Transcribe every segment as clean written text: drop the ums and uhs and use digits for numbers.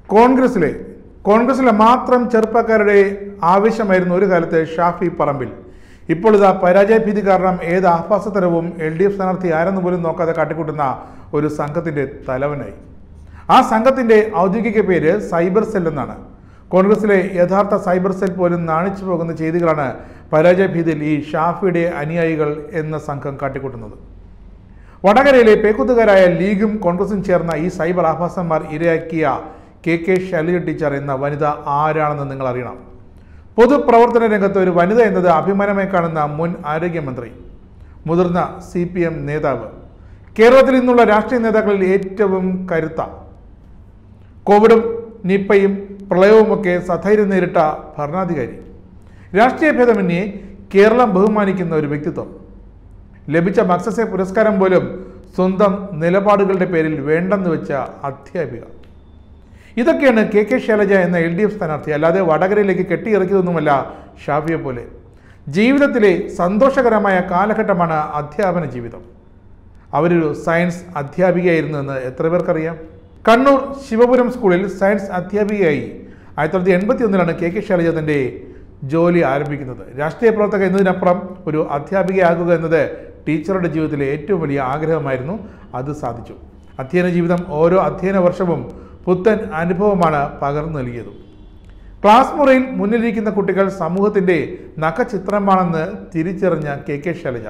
കോൺഗ്രസിലെ മാത്രം ചെറുപ്പക്കാരുടെ ആവശ്യമായിരുന്നു ഒരു കാലത്ത് ഷാഫി പറമ്പിൽ. ഇപ്പോൾ ഇതാ പരാജയഭീതി കാരണം ഏത് ആഭാസതരവും LDF സ്ഥാനാർത്ഥി ആരെന്ന് പോലും നോക്കാതെ കാട്ടിക്കൂട്ടുന്ന ഒരു സംഘത്തിൻ്റെ തലവനായി. ആ സംഘത്തിൻ്റെ ഔദ്യോഗിക പേര് സൈബർ സെൽ എന്നാണ്. കോൺഗ്രസിലെ യഥാർത്ഥ സൈബർ സെൽ പോലും നാണിച്ചു പോകുന്ന ചെയ്തികളാണ് പരാജയഭീതിയിൽ ഈ ഷാഫിയുടെ അനുയായികൾ എന്ന സംഘം കാട്ടിക്കൂട്ടുന്നത്. വടകരയിലെ പേക്കുത്തുകാരായ ലീഗും കോൺഗ്രസും ചേർന്ന ഈ സൈബർ ആഭാസന്മാർ ഇരയാക്കിയ KK ശൈലജ ടീച്ചർ എന്ന വനിത ആരാണെന്ന് നിങ്ങൾ അറിയണം. പൊതുപ്രവർത്തന രംഗത്ത് ഒരു വനിത എന്നത് അഭിമാനമായി കാണുന്ന മുൻ ആരോഗ്യമന്ത്രി, മുതിർന്ന CPM നേതാവ്, കേരളത്തിൽ നിന്നുള്ള രാഷ്ട്രീയ നേതാക്കളിൽ ഏറ്റവും കരുത്ത, കോവിഡും നിപ്പയും പ്രളയവുമൊക്കെ സധൈര്യം നേരിട്ട ഭരണാധികാരി, രാഷ്ട്രീയ ഭേദമന്യേ കേരളം ബഹുമാനിക്കുന്ന ഒരു വ്യക്തിത്വം, ലഭിച്ച മക്സസെ പുരസ്കാരം പോലും സ്വന്തം നിലപാടുകളുടെ പേരിൽ വേണ്ടെന്ന് വെച്ച അധ്യാപിക. ഇതൊക്കെയാണ് KK ശൈലജ എന്ന LDF സ്ഥാനാർത്ഥി. അല്ലാതെ വടകരയിലേക്ക് കെട്ടിയിറക്കിയതൊന്നുമല്ല ഷാഫിയെ പോലെ. ജീവിതത്തിലെ സന്തോഷകരമായ കാലഘട്ടമാണ് അധ്യാപന ജീവിതം. അവരൊരു സയൻസ് അധ്യാപികയായിരുന്നു എന്ന് എത്ര പേർക്കറിയാം? കണ്ണൂർ ശിവപുരം സ്കൂളിൽ സയൻസ് അധ്യാപികയായി 1981 KK ശൈലജ തൻ്റെ ജോലി ആരംഭിക്കുന്നത്. രാഷ്ട്രീയ പ്രവർത്തക എന്നതിനപ്പുറം ഒരു അധ്യാപികയാകുക എന്നത് ടീച്ചറുടെ ജീവിതത്തിലെ ഏറ്റവും വലിയ ആഗ്രഹമായിരുന്നു. അത് സാധിച്ചു. അധ്യയന ജീവിതം ഓരോ അധ്യയന വർഷവും പുത്തൻ അനുഭവമാണ് പകർന്നു നൽകിയത്. ക്ലാസ് മുറിയിൽ മുന്നിലിരിക്കുന്ന കുട്ടികൾ സമൂഹത്തിൻ്റെ നഖചിത്രമാണെന്ന് തിരിച്ചറിഞ്ഞ KK ശൈലജ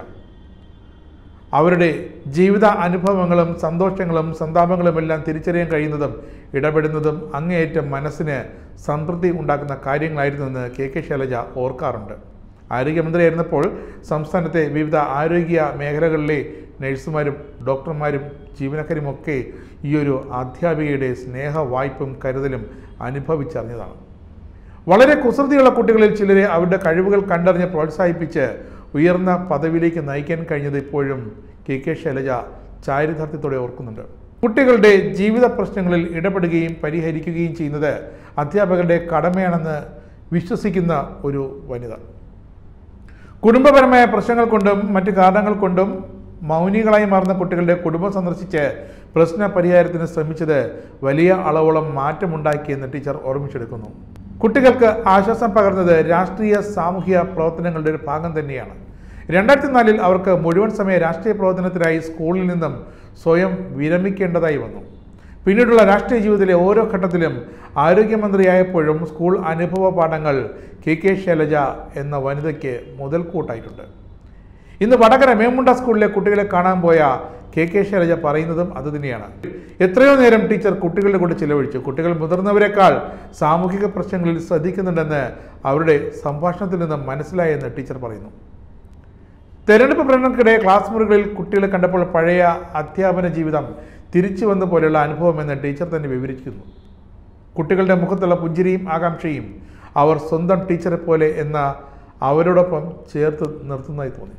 അവരുടെ ജീവിത അനുഭവങ്ങളും സന്തോഷങ്ങളും സന്താപങ്ങളും എല്ലാം തിരിച്ചറിയാൻ കഴിയുന്നതും ഇടപെടുന്നതും അങ്ങേയറ്റം മനസ്സിന് സംതൃപ്തി ഉണ്ടാക്കുന്ന കാര്യങ്ങളായിരുന്നുവെന്ന് KK ശൈലജ ഓർക്കാറുണ്ട്. ആരോഗ്യമന്ത്രിയായിരുന്നപ്പോൾ സംസ്ഥാനത്തെ വിവിധ ആരോഗ്യ മേഖലകളിലെ നഴ്സുമാരും ഡോക്ടർമാരും ജീവനക്കാരുമൊക്കെ ഈ ഒരു അധ്യാപികയുടെ സ്നേഹ വായ്പും കരുതലും അനുഭവിച്ചറിഞ്ഞതാണ്. വളരെ കുസൃതിയുള്ള കുട്ടികളിൽ ചിലരെ അവരുടെ കഴിവുകൾ കണ്ടറിഞ്ഞ് പ്രോത്സാഹിപ്പിച്ച് ഉയർന്ന പദവിയിലേക്ക് നയിക്കാൻ കഴിഞ്ഞത് ഇപ്പോഴും KK ശൈലജ ചാരിതാർത്ഥ്യത്തോടെ ഓർക്കുന്നുണ്ട്. കുട്ടികളുടെ ജീവിത പ്രശ്നങ്ങളിൽ ഇടപെടുകയും പരിഹരിക്കുകയും ചെയ്യുന്നത് അധ്യാപകരുടെ കടമയാണെന്ന് വിശ്വസിക്കുന്ന ഒരു വനിത. കുടുംബപരമായ പ്രശ്നങ്ങൾ കൊണ്ടും മറ്റു കാരണങ്ങൾ കൊണ്ടും മൗനികളായി മാറുന്ന കുട്ടികളുടെ കുടുംബം സന്ദർശിച്ച് പ്രശ്ന പരിഹാരത്തിന് ശ്രമിച്ചത് വലിയ അളവോളം മാറ്റമുണ്ടാക്കിയെന്ന് ടീച്ചർ ഓർമ്മിച്ചെടുക്കുന്നു. കുട്ടികൾക്ക് ആശ്വാസം പകർന്നത് രാഷ്ട്രീയ സാമൂഹ്യ പ്രവർത്തനങ്ങളുടെ ഒരു ഭാഗം തന്നെയാണ്. 2004 അവർക്ക് മുഴുവൻ സമയ രാഷ്ട്രീയ പ്രവർത്തനത്തിനായി സ്കൂളിൽ നിന്നും സ്വയം വിരമിക്കേണ്ടതായി വന്നു. പിന്നീടുള്ള രാഷ്ട്രീയ ജീവിതത്തിലെ ഓരോ ഘട്ടത്തിലും ആരോഗ്യമന്ത്രിയായപ്പോഴും സ്കൂൾ അനുഭവ പാഠങ്ങൾ KK ശൈലജ എന്ന വനിതയ്ക്ക് മുതൽക്കൂട്ടായിട്ടുണ്ട്. ഇന്ന് വടകര മേമുണ്ട സ്കൂളിലെ കുട്ടികളെ കാണാൻ പോയ KK ശൈലജ പറയുന്നതും അതുതന്നെയാണ്. എത്രയോ നേരം ടീച്ചർ കുട്ടികളുടെ കൂടെ ചിലവഴിച്ചു. കുട്ടികൾ മുതിർന്നവരെക്കാൾ സാമൂഹിക പ്രശ്നങ്ങളിൽ ശ്രദ്ധിക്കുന്നുണ്ടെന്ന് അവരുടെ സംഭാഷണത്തിൽ നിന്നും മനസ്സിലായെന്ന് ടീച്ചർ പറയുന്നു. തെരഞ്ഞെടുപ്പ് പ്രകടനത്തിനിടെ ക്ലാസ് മുറികളിൽ കുട്ടികളെ കണ്ടപ്പോൾ പഴയ അധ്യാപന ജീവിതം തിരിച്ചു വന്ന പോലെയുള്ള അനുഭവമെന്ന് ടീച്ചർ തന്നെ വിവരിക്കുന്നു. കുട്ടികളുടെ മുഖത്തുള്ള പുഞ്ചിരിയും ആകാംക്ഷയും അവർ സ്വന്തം ടീച്ചറെ പോലെ എന്ന അവരോടൊപ്പം ചേർത്ത് നിർത്തുന്നതായി തോന്നി.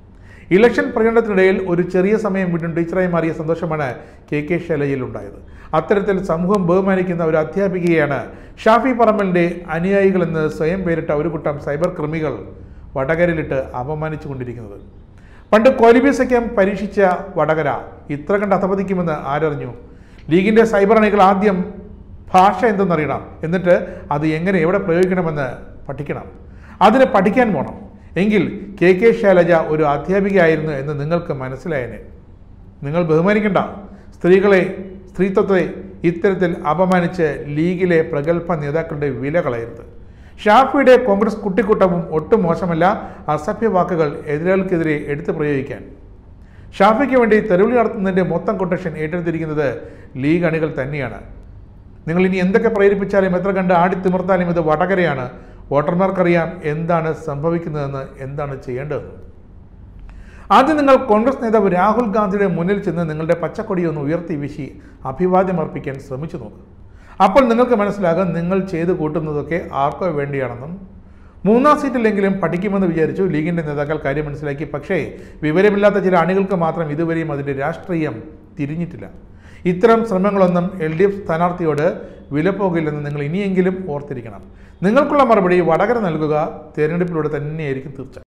ഇലക്ഷൻ പ്രചരണത്തിനിടയിൽ ഒരു ചെറിയ സമയം വീണ്ടും ടീച്ചറായി മാറിയ സന്തോഷമാണ് KK ശൈലജയിൽ ഉണ്ടായത്. അത്തരത്തിൽ സമൂഹം ബഹുമാനിക്കുന്ന ഒരു അധ്യാപികയാണ് ഷാഫി പറമ്പലിൻ്റെ അനുയായികളെന്ന് സ്വയം പേരിട്ട ഒരു കൂട്ടം സൈബർ കൃമികൾ വടകരയിലിട്ട് അപമാനിച്ചു കൊണ്ടിരിക്കുന്നത്. പണ്ട് കോലിബിസയ്ക്കം പരീക്ഷിച്ച വടകര ഇത്ര കണ്ട് അധപതിക്കുമെന്ന് ആരറിഞ്ഞു? ലീഗിൻ്റെ സൈബർ അണികൾ ആദ്യം ഭാഷ എന്തെന്നറിയണം, എന്നിട്ട് അത് എങ്ങനെ എവിടെ പ്രയോഗിക്കണമെന്ന് പഠിക്കണം. അതിന് പഠിക്കാൻ പോകണം. എങ്കിൽ KK ശൈലജ ഒരു അധ്യാപികയായിരുന്നു എന്ന് നിങ്ങൾക്ക് മനസ്സിലായേനെ. നിങ്ങൾ ബഹുമാനിക്കേണ്ട സ്ത്രീകളെ, സ്ത്രീത്വത്തെ ഇത്തരത്തിൽ അപമാനിച്ച് ലീഗിലെ പ്രഗത്ഭ നേതാക്കളുടെ വില കളയരുത്. ഷാഫിയുടെ കോൺഗ്രസ് കുട്ടിക്കൂട്ടവും ഒട്ടും മോശമല്ല അസഭ്യ വാക്കുകൾ എതിരാളിക്കെതിരെ എടുത്തു പ്രയോഗിക്കാൻ. ഷാഫിക്ക് വേണ്ടി തെരുവിളി നടത്തുന്നതിൻ്റെ മൊത്തം കൊട്ടേഷൻ ഏറ്റെടുത്തിരിക്കുന്നത് ലീഗ് അണികൾ തന്നെയാണ്. നിങ്ങൾ ഇനി എന്തൊക്കെ പ്രേരിപ്പിച്ചാലും എത്ര കണ്ട് ആടിത്തിമിർത്താലും ഇത് വടകരയാണ്. വോട്ടർമാർക്കറിയാം എന്താണ് സംഭവിക്കുന്നതെന്ന്, എന്താണ് ചെയ്യേണ്ടതെന്ന്. ആദ്യം നിങ്ങൾ കോൺഗ്രസ് നേതാവ് രാഹുൽ ഗാന്ധിയുടെ മുന്നിൽ ചെന്ന് നിങ്ങളുടെ പച്ചക്കൊടിയൊന്ന് ഉയർത്തി വീശി അഭിവാദ്യം അർപ്പിക്കാൻ ശ്രമിച്ചു നോക്കുക. അപ്പോൾ നിങ്ങൾക്ക് മനസ്സിലാകും നിങ്ങൾ ചെയ്തു കൂട്ടുന്നതൊക്കെ ആർക്കോ വേണ്ടിയാണെന്നും. 3-ാം സീറ്റിലെങ്കിലും പഠിക്കുമെന്ന് വിചാരിച്ചു ലീഗിൻ്റെ നേതാക്കൾ കാര്യം മനസ്സിലാക്കി. പക്ഷേ വിവരമില്ലാത്ത ചില അണികൾക്ക് മാത്രം ഇതുവരെയും അതിൻ്റെ രാഷ്ട്രീയം തിരിഞ്ഞിട്ടില്ല. ഇത്തരം ശ്രമങ്ങളൊന്നും LDF സ്ഥാനാർത്ഥിയോട് വിലപ്പോകില്ലെന്ന് നിങ്ങൾ ഇനിയെങ്കിലും ഓർത്തിരിക്കണം. നിങ്ങൾക്കുള്ള മറുപടി വടകര നൽകുക തെരഞ്ഞെടുപ്പിലൂടെ തന്നെയായിരിക്കും തീർച്ച.